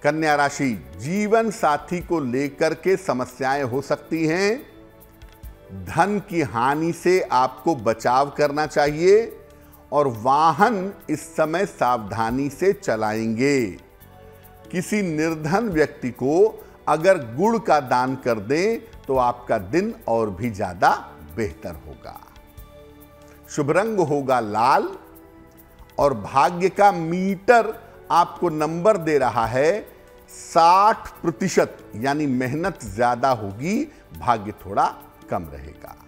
कन्या राशि, जीवन साथी को लेकर के समस्याएं हो सकती हैं। धन की हानि से आपको बचाव करना चाहिए और वाहन इस समय सावधानी से चलाएंगे। किसी निर्धन व्यक्ति को अगर गुड़ का दान कर दें तो आपका दिन और भी ज्यादा बेहतर होगा। शुभ रंग होगा लाल और भाग्य का मीटर आपको नंबर दे रहा है 60%, यानी मेहनत ज्यादा होगी, भाग्य थोड़ा कम रहेगा।